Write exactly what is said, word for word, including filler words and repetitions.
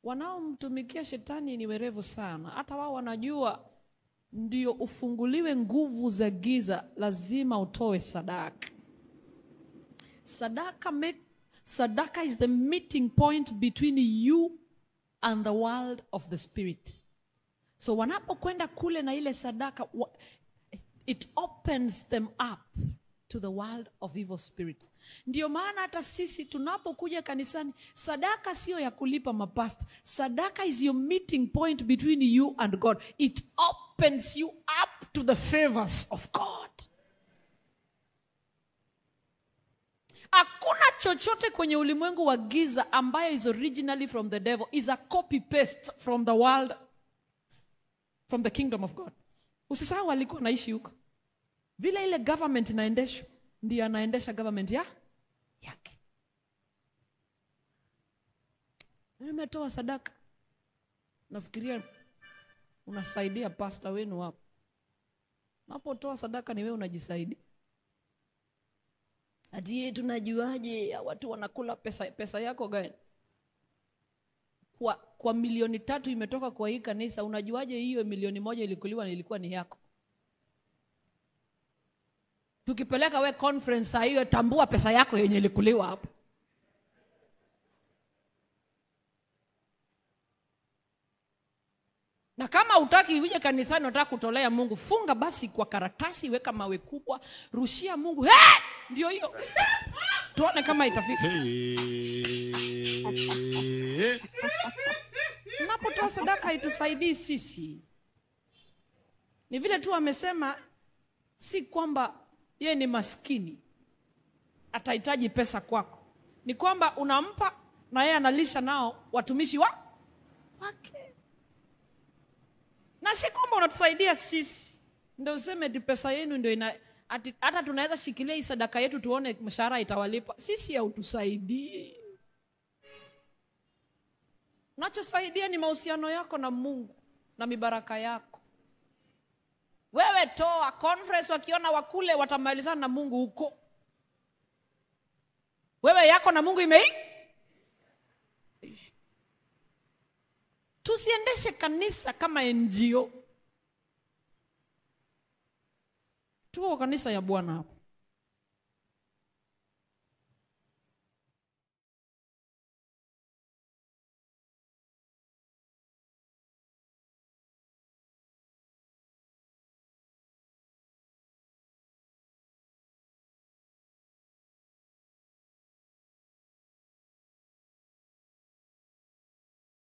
wanaomtumikia shetani ni werevu sana. Hata wao wanajua ndio ufunguliwe nguvu za giza lazima utoe sadaka. Sadaka make, sadaka is the meeting point between you and the world of the spirit. So wanapokwenda kule na ile sadaka, it opens them up to the world of evil spirits. Ndio maana hata sisi tunapokuja kanisani, sadaka sio ya kulipa mapasta. Sadaka is your meeting point between you and God. It opens you up to the favors of God. Hakuna chochote kwenye ulimwengu wa giza ambayo is originally from the devil, is a copy paste from the world, from the kingdom of God. Usisahau walikuwa naishi huko. Vile ile government inaendeshwa, ndiye anaendesha government ya yake. Nimetoa sadaka. Nafikiria unasaidia pastor wenu hapo. Unapotoa sadaka ni wewe unajisaidia. Hadi tunajuaje watu wanakula pesa pesa yako gani? Kwa kwa milioni tatu imetoka kwa hii kanisa, unajuaje hiyo milioni moja ilikuliwa ilikuwa ni yako? Tukipeleka we conference hiyo, tambua pesa yako yenye ilikuliwa hapo. Na kama utaki uje kanisani unataka kutolea Mungu, funga basi kwa karatasi, weka mawe kubwa, rushia Mungu. Hey! Ndio hiyo. Tuone kama itafika. Unapotoa sadaka itusaidii sisi. Ni vile tu amesema si kwamba yeye ni maskini atahitaji pesa kwako. Ni kwamba unampa na yeye analisha nao watumishi wa wake. Na si kwamba unatusaidia sisi ndio useme di pesa yenu ndio ina ati, hata tunaweza shikilia hii sadaka yetu tuone mshahara itawalipa. Sisi hautusaidii. Unachosaidia ni mahusiano yako na Mungu na mibaraka yako. Wewe toa conference, wakiona wakule watamalizana na Mungu huko. Wewe yako na Mungu imei. Tusiendeshe kanisa kama N G O. Tuko kanisa ya Bwana hapo.